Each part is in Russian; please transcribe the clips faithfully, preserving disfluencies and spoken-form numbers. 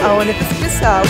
А он это списал.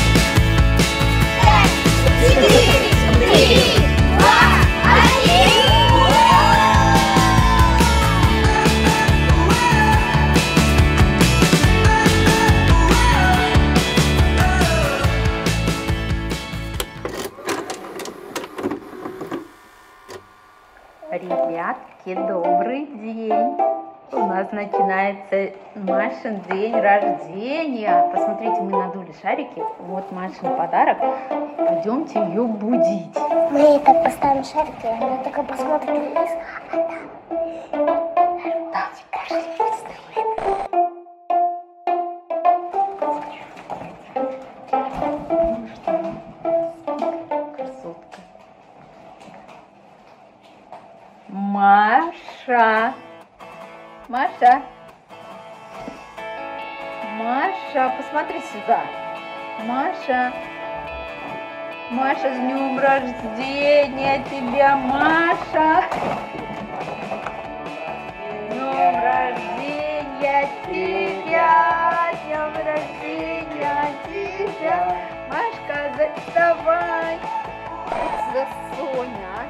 Ребятки, добрый день! У нас начинается Машин день рождения. Посмотрите, мы надули шарики. Вот Машин подарок. Пойдемте ее будить. Мы так поставим шарики, она только посмотрит вниз, а там... Да, пошли, красотка. Маша! Маша! Маша, посмотри сюда! Маша! Маша, с днем рождения тебя, Маша! С днем рождения тебя! С днем рождения тебя! Машка, вставай! Это Соня!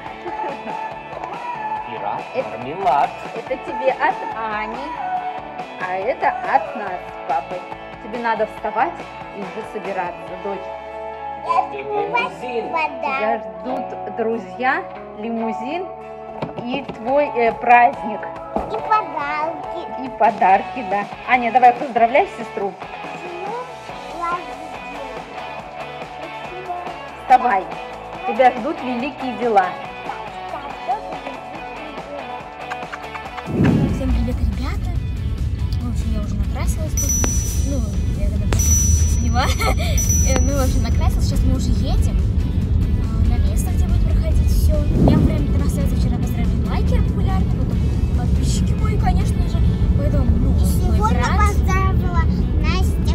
Ира, мармелад. Это тебе от Ани, а это от нас с папой. Тебе надо вставать и уже собираться, дочь. Лимузин. Тебя ждут друзья, лимузин и твой э, праздник. И подарки. И подарки, да. Аня, давай поздравляй сестру. Вставай. Тебя ждут великие дела. Всем привет, ребята! В общем, я уже накрасилась тут. Ну, я когда поняла. Ну, в общем, накрасилась. Сейчас мы уже едем на место, где будет проходить все. Я во время трансляции вчера поздравила лайкеры популярные, потом подписчики мои, конечно же. Поэтому, ну, И сегодня поздравила Настя.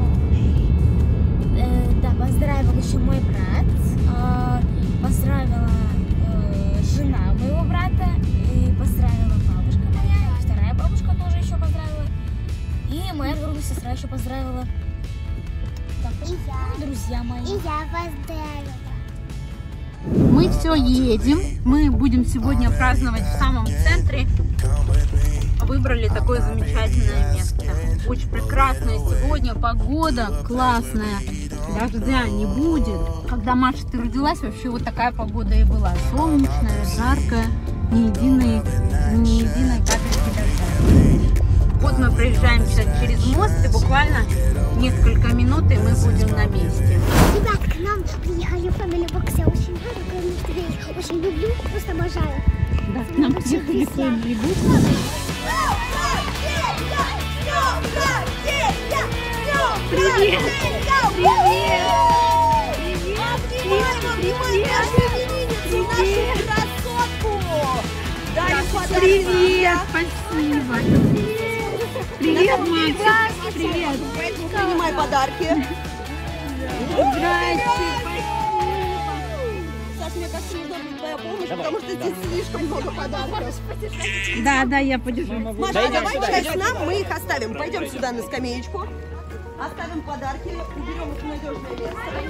Э, да, поздравил еще мой брат. Э, поздравила э, жена моего брата. И поздравила бабушка моя. И вторая бабушка тоже еще поздравила. И моя другая сестра еще поздравила. Так, И я. ну, друзья мои. И я поздравила. Мы все едем. Мы будем сегодня праздновать в самом центре. Выбрали такое замечательное место. Очень прекрасное сегодня. Погода классная. Дождя не будет. Когда, Маша, ты родилась, вообще вот такая погода и была. Солнечная, жаркая, ни единой, ни единой капельки дождя. Вот мы проезжаем сейчас через мост, и буквально несколько минут, и мы будем на месте. Ребят, к нам приехали Family Box. Я очень рада, потому что я их очень люблю, просто обожаю. Да, к нам приехали Family Box. Привет! Привет! Привет! Спасибо! Привет, Макс! Привет! Принимай подарки. Здрасте! Саш, мне кажется, нужна будет твоя помощь, потому что здесь слишком много подарков. Да, да, я подержу. Маша, давай часть нам, мы их оставим. Пойдем сюда на скамеечку. Оставим подарки, уберем их в надежное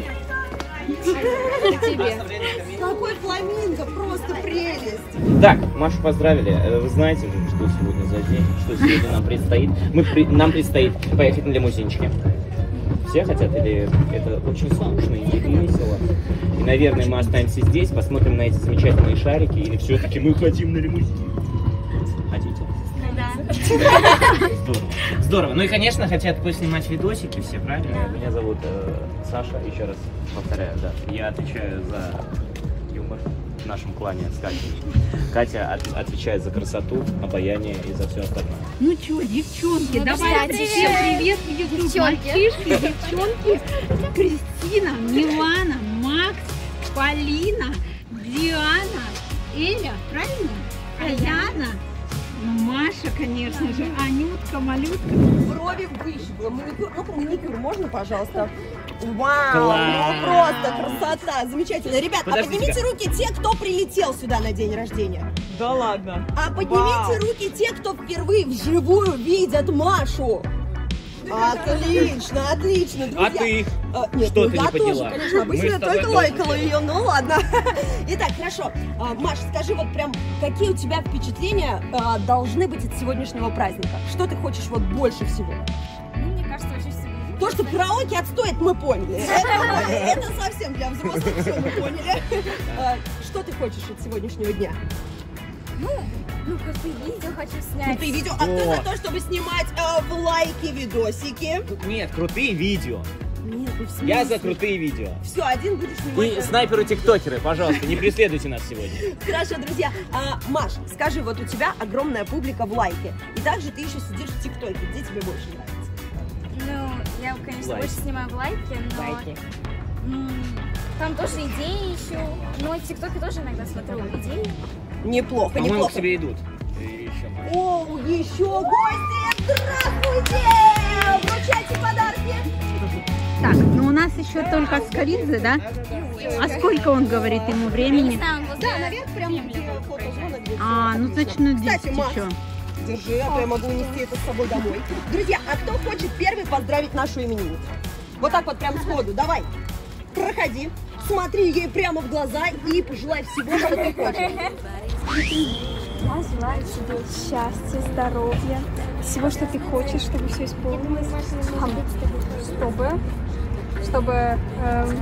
место. Тебе. Какой фламинго, просто прелесть. Так, Машу поздравили. Вы знаете, что сегодня за день, что сегодня нам предстоит? Мы при... Нам предстоит поехать на лимузинчике. Все хотят или это очень скучно и не весело? И, наверное, мы останемся здесь, посмотрим на эти замечательные шарики, или все-таки мы хотим на лимузин? Хотите? Да. Здорово. Здорово. Ну и, конечно, хотят поснимать видосики все, правильно? Меня зовут э, Саша, еще раз повторяю, да. Я отвечаю за юмор в нашем клане с Катей. Катя от, отвечает за красоту, обаяние и за все остальное. Ну что, девчонки, Ну, давай кстати, всем привет, YouTube, девчонки. мальчишки, девчонки, Кристина, Милана, Макс, Полина, Диана, Эля, правильно? Аяна, Маша, конечно же, Анютка, Малютка. Брови выщипла. Маникюр, ну маникюр можно, пожалуйста? Вау, Класс! ну просто красота, замечательно. Ребят, а Подождите-ка. поднимите руки те, кто прилетел сюда на день рождения. Да ладно. А поднимите Вау. руки те, кто впервые вживую видят Машу. Отлично, отлично, друзья. А ты? А, нет, Что ну, ты я не тоже, поняла? конечно, обычно Мы я с тобой только тоже. лайкала ее, ну ладно. Итак, хорошо. А, Маш, скажи, вот прям, какие у тебя впечатления а, должны быть от сегодняшнего праздника? Что ты хочешь вот больше всего? Ну, мне кажется, очень всего. То, что караоке отстоит, мы поняли. Это, это совсем для взрослых, все мы поняли. А, Что ты хочешь от сегодняшнего дня? Ну, ну, просто видео хочу снять. Крутые видео. А кто О. за то, чтобы снимать а, в лайки видосики? Нет, крутые видео. Нет, ну в смысле? Я за крутые видео. Все, один будешь снимать. И снайперы-тиктокеры, пожалуйста, не преследуйте нас сегодня. Хорошо, друзья. А, Маш, скажи, вот у тебя огромная публика в лайке. И также ты еще сидишь в ТикТоке. Где тебе больше нравится? Ну, я, конечно, Лайки. больше снимаю в лайке, но Лайки. м, там тоже идеи ищу. Но в ТикТоке тоже иногда смотрю идеи. Неплохо, По-моему, к неплохо. тебе идут. И еще Маша. О, еще гости! Здравствуйте! Вручайте подарки! Так, ну у нас еще только Скоридзе, да? А сколько он говорит ему времени? Да, наверх прямо где фотозона. Где А, всё ну отлично. значит, на Кстати, десять Маш, еще. держи, а то я могу унести это с собой домой. Друзья, а кто хочет первый поздравить нашу именинницу? Вот так вот прям сходу, давай. Проходи, смотри ей прямо в глаза и пожелай всего, что ты хочешь. Я желаю тебе счастья, здоровья, всего, что ты хочешь, чтобы все исполнилось. Ам, Чтобы, чтобы эм,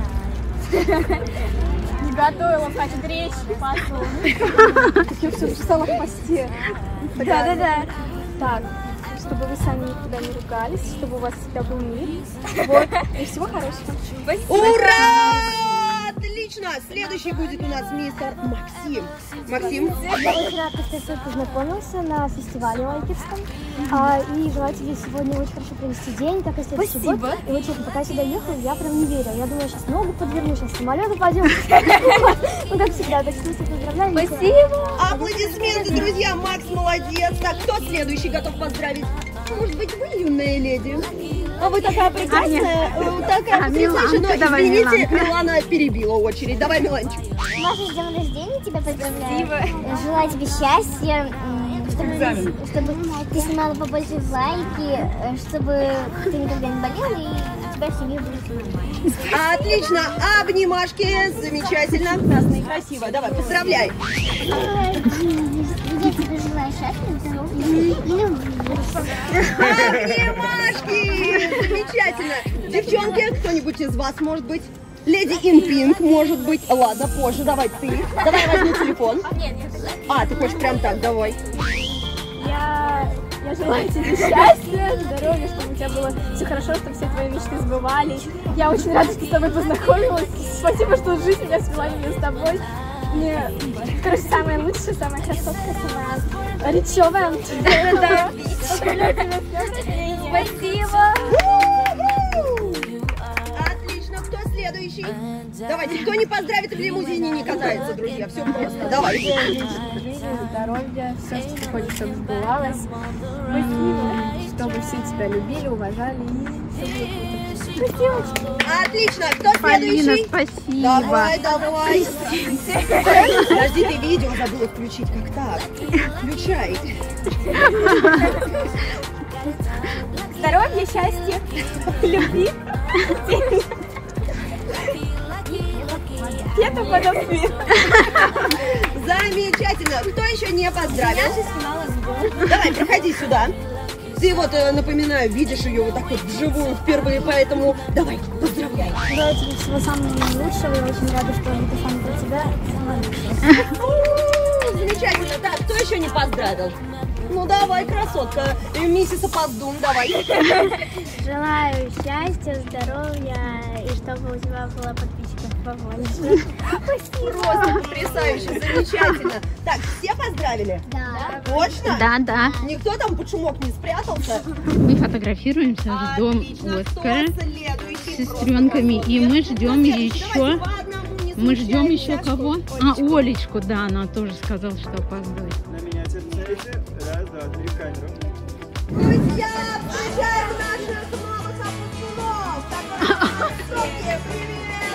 не готовила, хватит речь, пасу. Я все написала в посте. Да-да-да. Так, чтобы вы сами никуда не ругались, чтобы у вас всегда был мир. Вот, и всего хорошего. Ура! Отлично! Следующий будет у нас мистер Максим. Максим, Я очень рада, что я с тобой познакомился на фестивале лайкерском. А, и желаю тебе сегодня очень хорошо провести день, как и следующий год. И вот честно, пока я сюда ехала, я прям не верила. Я думала, сейчас ногу подверну, сейчас самолет упадет. Ну, как всегда, так что поздравляю. Спасибо! аплодисменты, друзья! Макс молодец! Так, кто следующий готов поздравить? Может быть, вы, юная леди? А вы такая прекрасная, э, такая А, потрясающая. Миланка, Но, давай, извините, Миланка. Милана перебила очередь. Давай, Миланчик. Маша, с днем рождения тебя поздравляю. Желаю тебе счастья, м, чтобы, чтобы ты снимала побольше лайки, э, чтобы ты никогда не болела и у тебя в семье будет все нормально. Отлично! Обнимашки! Замечательно! Классно и красиво. Давай, поздравляй! Я тебе желаю счастья, здоровья и любви. Обнимашки! Замечательно! Девчонки, кто-нибудь из вас, может быть? Леди in Pink, может быть. Ладно, позже. Давай ты. Давай возьми телефон. А, ты хочешь прям так, давай. Я, я желаю тебе счастья, здоровья, чтобы у тебя было все хорошо, чтобы все твои мечты сбывались. Я очень рада, что с тобой познакомилась. Спасибо, что жизнь меня свела именно с тобой. Мне, короче, самая лучшая, самая красоткая, самая речевая. Да-да-да. Спасибо. Отлично, кто следующий? Давайте, кто не поздравит, в лимузине не катается, друзья. Все просто. Давай. Здоровья, все, что ты хочешь, чтобы сбывалось. Спасибо, чтобы все тебя любили, уважали и все было круто. Спасибо. Отлично, кто Полина, следующий? спасибо. Давай, давай. Подожди, ты видео забыла включить. Как так? Включай. Здоровья, счастья, любви. Это подопли. Замечательно. Кто еще не поздравил? Давай, проходи сюда. Ты вот, э, напоминаю, видишь ее вот так вот вживую впервые, поэтому давай, поздравляй. Желаю тебе всего самого наилучшего. Я очень рада, что это фан про тебя. Самое лучшее. У, Замечательно. Так, кто еще не поздравил? Ну давай, красотка. И миссис Опоздун, давай. Желаю счастья, здоровья и чтобы у тебя было подписчиков побольше. Просто потрясающе, замечательно. Так, все поздравили? Да. Точно? Да, да. Никто там под шумок не спрятался? Мы фотографируемся, ждем Отлично. Оскара Кто с следующий? сестренками. И мы ждем Давайте еще... по одному, не Мы ждем случайно. еще кого? А, Олечку, да, она тоже сказала, что опаздывает. На меня терпите. Раз, два, три, в камеру. Друзья, встречаем наших новых опускунов! Такой высокий, привет!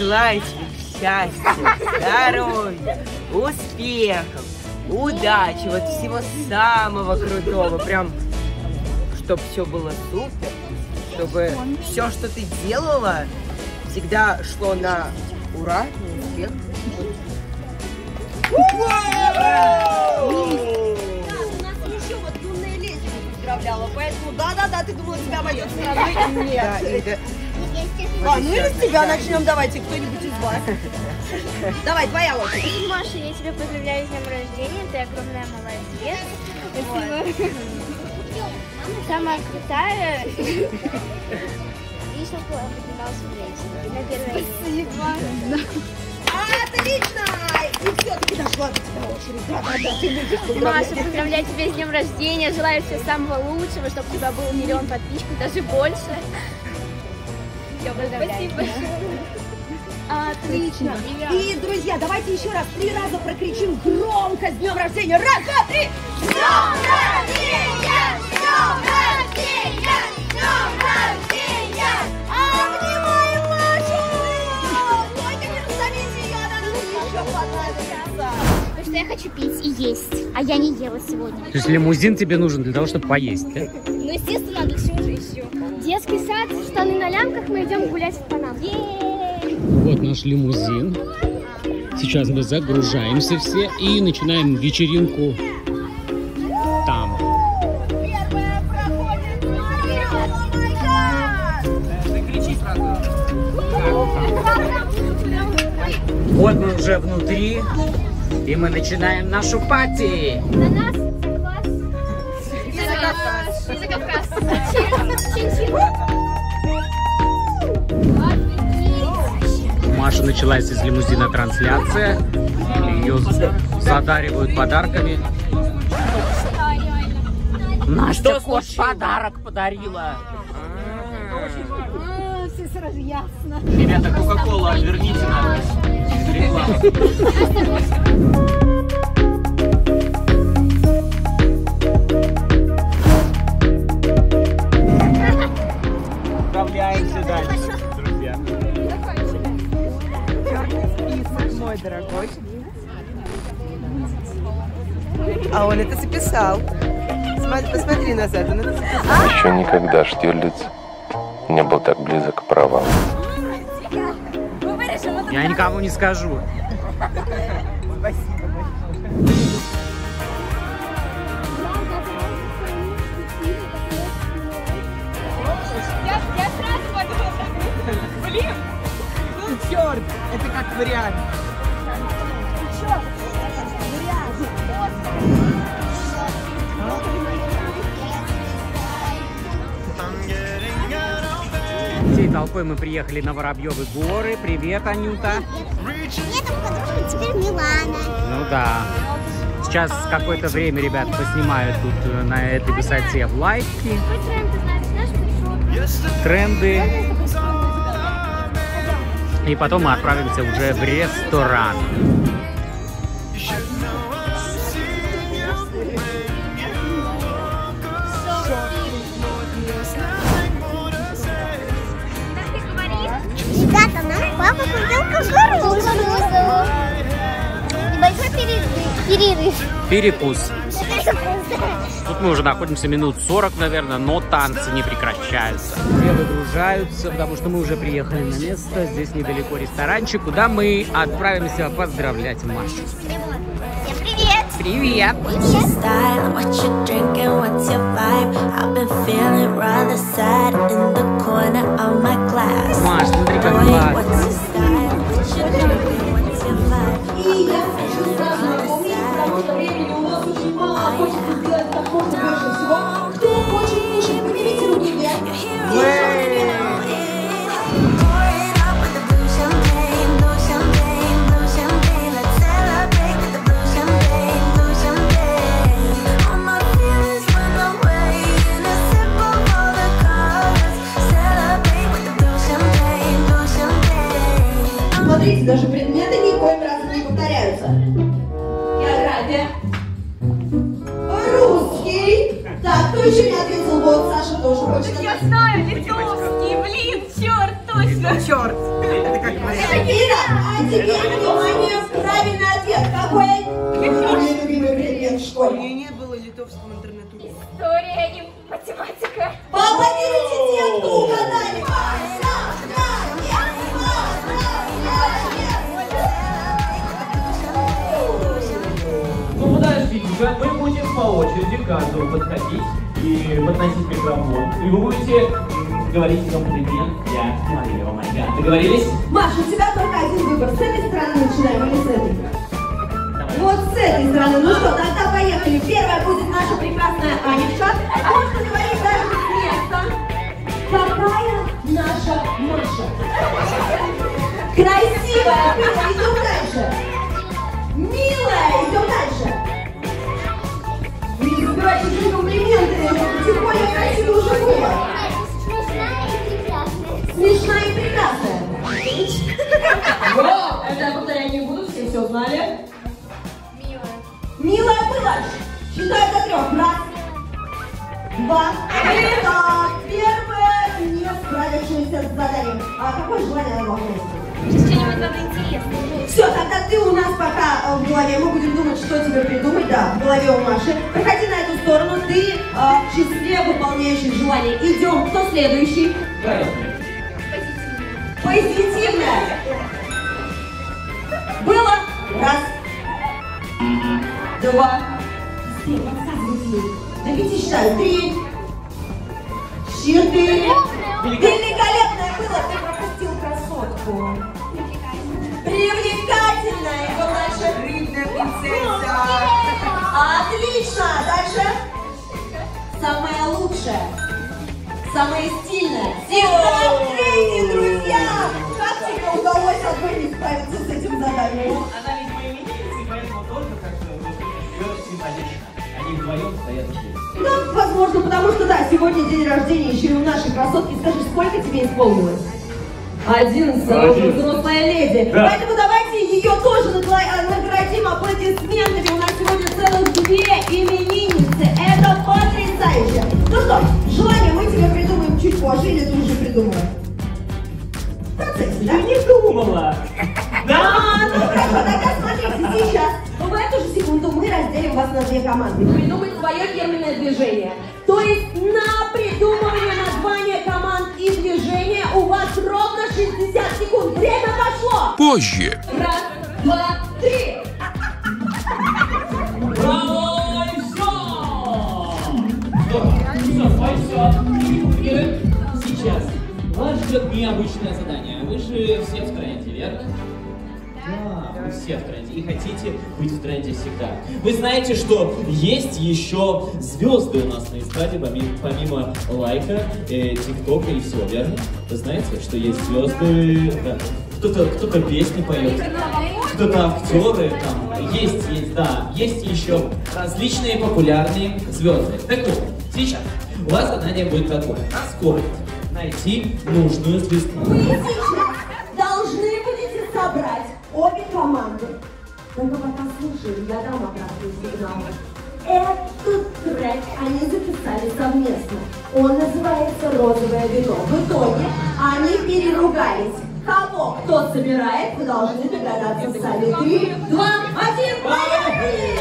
желаю тебе счастья, здоровья, успехов, удачи, вот всего самого крутого. Прям, чтобы все было супер, чтобы все, что ты делала, всегда шло на ура, на успех. Поздравляла, поэтому да-да-да, ты думала, тебя обойдет стороной? Нет. Да, это... А, ну или с тебя начнем, давайте, кто-нибудь из вас. Давай, твоя очередь. Маша, я тебя поздравляю с днем рождения, ты огромная молодец. Спасибо. Самая крутая. И чтобы поднимался вместе. На первое место. Спасибо. Отлично! И все-таки дошла до тебя очередь. Да-да-да, ты любишь Маша, поздравлять. поздравляю тебя с днем рождения, желаю всего самого лучшего, чтобы у тебя был миллион подписчиков, даже больше. Все, поздравляю. Спасибо. Отлично. И, друзья, давайте еще раз три раза прокричим громко с днем рождения. Раз, два, три. С днем рождения! С днем рождения! С днем рождения! Обнимаем Машу! Ой, как вы зовите ее, надо еще понравится. Потому что я хочу пить и есть, а я не ела сегодня. То есть лимузин тебе нужен для того, чтобы поесть, да? Ну, естественно, надо все же еще. Детский сад, штаны на лямках, мы идем гулять в Панам. Вот наш лимузин. Сейчас мы загружаемся все и начинаем вечеринку там. Вот мы уже внутри, и мы начинаем нашу пати. На нас класс. И за Кавказ. Чин-чин. У Маши началась из лимузина трансляция. Ее задаривают подарками. Настя кот подарок подарила. Все сразу ясно. Ребята, Кока-Кола, отверните нас. Реклама. Отправляемся дальше, друзья. Черный список, мой дорогой. А он это записал. Смотри, посмотри назад, он это записал. Еще никогда Штирлиц не был так близок к провалу. Я никому не скажу. Спасибо. Я, я сразу подумала, блин, Ну, черт, это как вариант. Всей толпой мы приехали на Воробьевы горы. Привет, Анюта. Летом подружка теперь Милана. Ну да. Сейчас какое-то время ребят поснимают тут на этой высоте в лайки. Какой тренд ты знаешь? Знаешь, Тренды. И потом мы отправимся уже в ресторан. ребята, нам папа купил кукурузу. Небольшой перерыв. Перерыв. Перекус. Тут мы уже находимся минут сорок, наверное, но танцы не прекращаются. Все выгружаются, потому что мы уже приехали на место. Здесь недалеко ресторанчик, куда мы отправимся поздравлять Машу. Всем привет! Привет! Маш, смотри, как классно! И я хочу сразу напомнить, потому что времени у нас очень мало, а хочется сделать как можно больше всего. Кто хочет кушать, поднимите руки вверх. Смотрите, даже предметы никоим разом не повторяются. География. Русский. Так, кто еще не ответил? Вот, Саша тоже хочет. я знаю, литовский, блин, черт, точно. Черт, это как вариант. И философском интернету? История и математика. Поаплодируйте те, кто угадали. Ну подождите-ка, мы будем по очереди к каждому подходить и подносить микрофон. И вы будете м, говорить комплимент. Я смотрю, о май гад. Договорились? Маша, у тебя только один выбор. С этой стороны начинаем или с этой? Вот с этой стороны. Ну что, тогда поехали. Первая будет наша прекрасная Анечка. Можно говорить даже с места. Какая наша Маша? Красивая. Идем дальше. Милая. Идем дальше. Не забирай чужие комплименты. Тихоня красивая уже было. Смешная и прекрасная. Вот. Это я повторять не буду. Все все знали. Милая была. Считаю до трех. Раз, два, три. Так, первое не справившееся с заданием. А какое желание она должна исполнить? Что-нибудь надо интересное. Все, тогда ты у нас пока в голове. Мы будем думать, что тебе придумать. Да, в голове у Маши. Проходи на эту сторону. Ты а, в числе выполняющих желаний. Идем. Кто следующий? Позитивное. Было. Раз. Два. Быстрее, подсказывайте ей. До пяти считаю. Три. Четыре. Великолепное было. Ты пропустил красотку. Привлекательная. Идем дальше. Рыбная принцесса. Отлично. Дальше. Самая лучшая. Самая стильная. Смотрите, друзья. Как тебе удалось одной справиться с этим заданием? Она ведь моя именинница, и поэтому тоже как-то симпатично. Они вдвоем стоят здесь. Ну, возможно, потому что, да, сегодня день рождения еще и у нашей красотки. Скажи, сколько тебе исполнилось? Одиннадцать, она уже взрослая леди. Да. Поэтому давайте ее тоже наградим аплодисментами. У нас сегодня целых две именинницы. Это потрясающе. Ну что, желание мы тебе придумаем чуть позже, или ты уже придумала? В процессе, да? Ты не думала. Да? А, ну хорошо, тогда смотрите, сейчас, в эту же секунду мы разделим вас на две команды. Придумать свое фирменное движение. То есть на придумывание названия команд и движения у вас ровно шестьдесят секунд. Время пошло! Позже. Раз, два, три. Браво, и все! Все, все. Сейчас вас ждет необычное задание. Вы же все в тренде, верно? Да, вы все в тренде и хотите быть в тренде всегда. Вы знаете, что есть еще звезды у нас на эстраде, помимо, помимо лайка, э, тиктока и всего, верно? Вы знаете, что есть звезды, да. Кто-то кто-то песни поет, кто-то актеры, там, есть, есть, да, есть еще различные популярные звезды. Так вот, сейчас у вас задание будет такое. Скорость. Найти нужную звезду. Вы сейчас должны будете собрать обе команды. Только пока слушаем, я дам обратный сигнал. Этот трек они записали совместно. Он называется «Розовое вино». В итоге они переругались. Кого кто собирает, вы должны догадаться сами. Три, два, один, поехали!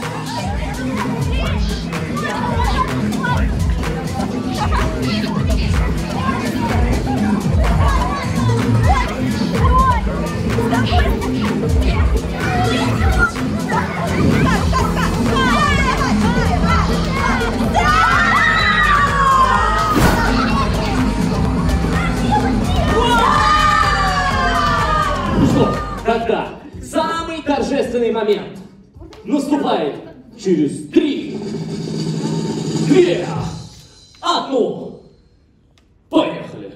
Ну что, тогда самый торжественный момент наступает через три, две, одну. Поехали!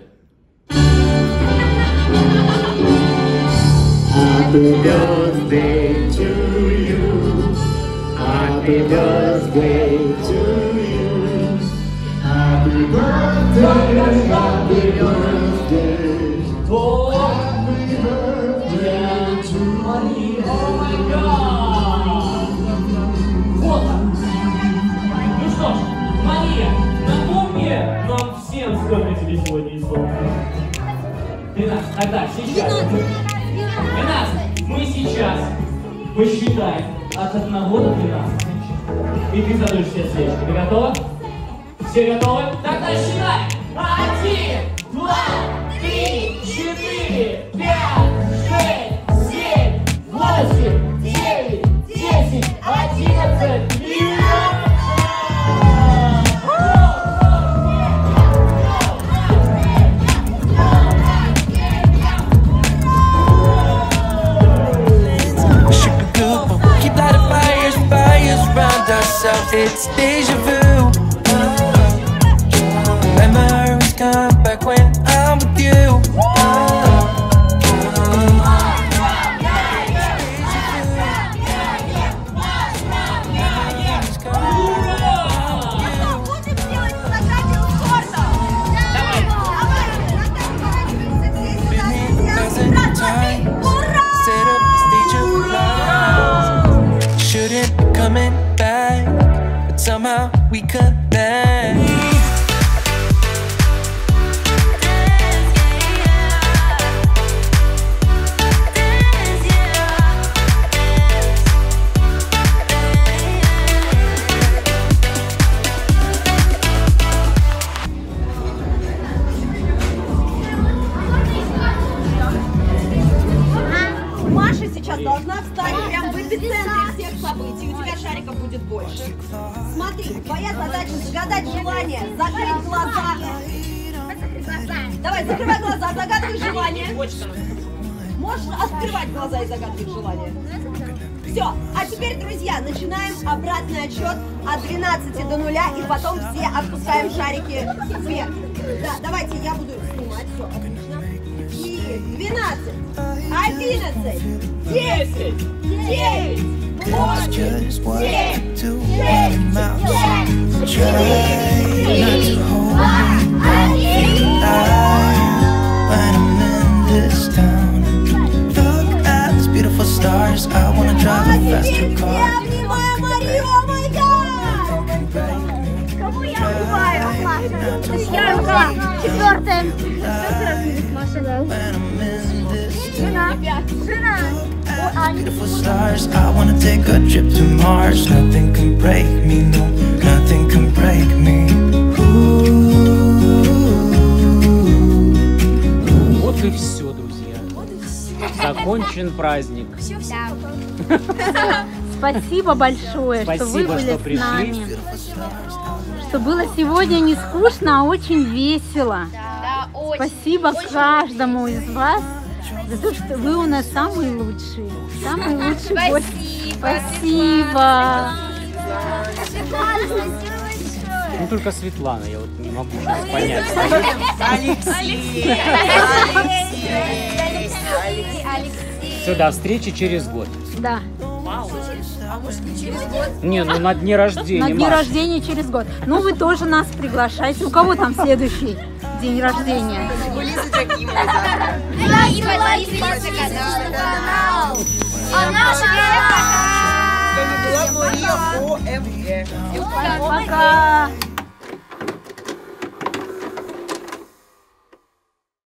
Happy birthday to you. Happy birthday to you. Happy birthday, happy birthday. Happy birthday to you. Oh my God! Вот он! Ну что ж, Мария, напомни нам всем, сколько тебе сегодня исполнилось. тринадцать. Тогда, сейчас. тринадцать. Мы сейчас посчитаем от одного до двенадцати. И ты задуешь все свечки. Ты готова? Все готовы? Тогда считай! Один, два, три, четыре, пять, шесть, семь, восемь, девять, десять, одиннадцать, двенадцать! It's deja vu. Memories come back when I'm with you. Shouldn't be coming back, but somehow we connect. Маша сейчас должна встать прямо в эпицентре всех событий. У тебя шариков будет больше. Смотри, твоя задача загадать желание, закрыть глаза. Давай, закрывай глаза, загадывай желание. Можешь открывать глаза и загадывать желание. Все, а теперь, друзья, начинаем обратный отсчет от двенадцати до нуля, и потом все отпускаем шарики вверх. Да, давайте я буду снимать, все, отлично. И двенадцать, одиннадцать, десять, девять, восемь, семь, шесть, пять, четыре, два, один. Stars, I wanna drive a faster car. Я обнимаю Марию, о май гад! Кому я обнимаю? Я рука. Четвертая. Четвертый раз видит Маша, да. Жена. Жена. Beautiful stars, I wanna take a trip to Mars. Nothing can break me, no, nothing can break me. Вот и все, друзья. Закончен праздник. Спасибо большое, Спасибо, что вы были что с пришли. нами. Что было сегодня не скучно, а очень весело. Да, очень. Спасибо каждому из вас за то, что вы у нас самые лучшие. Самые лучшие гости. Спасибо. Ну только Светлана, я вот не могу сейчас понять. Алексей! Все, до встречи через год. Да. Не, ну на дне рождения. На дне Маш. рождения через год. Ну, вы тоже нас приглашайте. У кого там следующий день рождения? У Лизы Джакимовой завтра. А наша С вами была Мария О М Э. Пока!